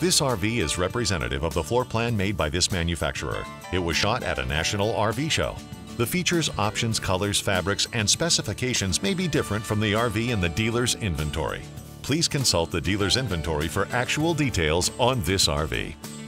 This RV is representative of the floor plan made by this manufacturer. It was shot at a national RV show. The features, options, colors, fabrics, and specifications may be different from the RV in the dealer's inventory. Please consult the dealer's inventory for actual details on this RV.